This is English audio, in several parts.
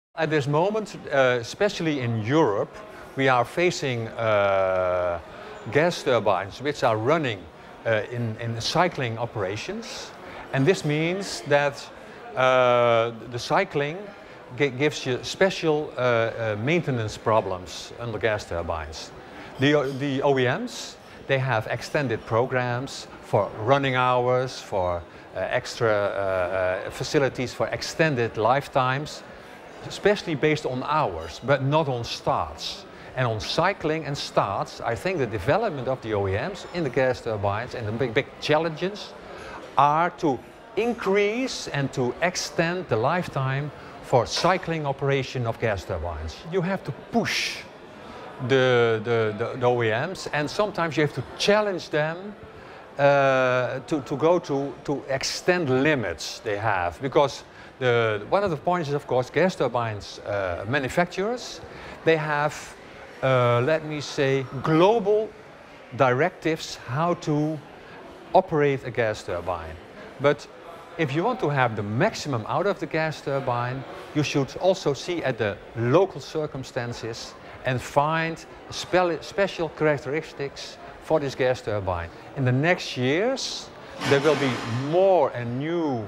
At this moment, especially in Europe, we are facing gas turbines which are running in cycling operations. And this means that the cycling gives you special maintenance problems on the gas turbines. The OEMs, they have extended programs for running hours, for extra facilities for extended lifetimes, especially based on hours, but not on starts. And on cycling and starts, I think the development of the OEMs in the gas turbines and the big challenges are to increase and to extend the lifetime for cycling operation of gas turbines. You have to push the OEMs, and sometimes you have to challenge them to go to extend limits they have, because one of the points is, of course, gas turbines manufacturers, they have, let me say, global directives how to operate a gas turbine. But if you want to have the maximum out of the gas turbine, you should also see at the local circumstances and find special characteristics for this gas turbine. In the next years, there will be more and new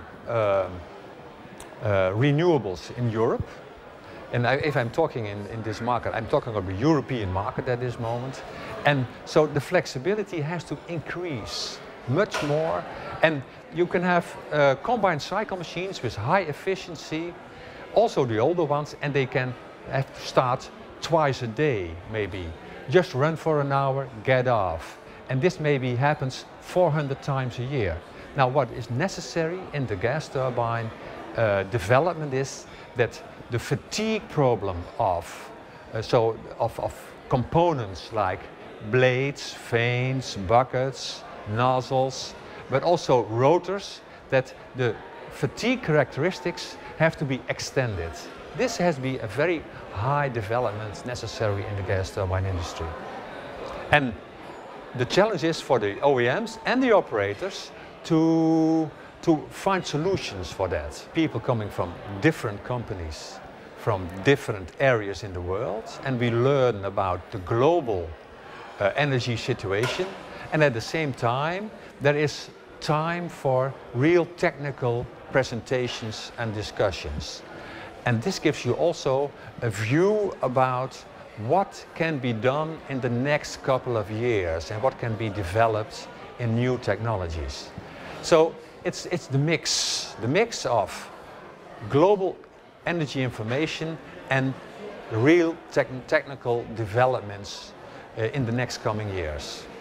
renewables in Europe. And if I'm talking in this market, I'm talking about the European market at this moment. And so the flexibility has to increase much more. And you can have combined cycle machines with high efficiency, also the older ones, and they can have to start twice a day, maybe. Just run for an hour, get off. And this maybe happens 400 times a year. Now, what is necessary in the gas turbine development is that the fatigue problem of components like blades, vanes, buckets, nozzles, but also rotors, that the fatigue characteristics have to be extended. This has to be a very high development necessary in the gas turbine industry. And the challenge is for the OEMs and the operators to find solutions for that. People coming from different companies, from different areas in the world, and we learn about the global energy situation. And at the same time, there is time for real technical presentations and discussions. And this gives you also a view about what can be done in the next couple of years and what can be developed in new technologies. So it's the mix of global energy information and real technical developments in the next coming years.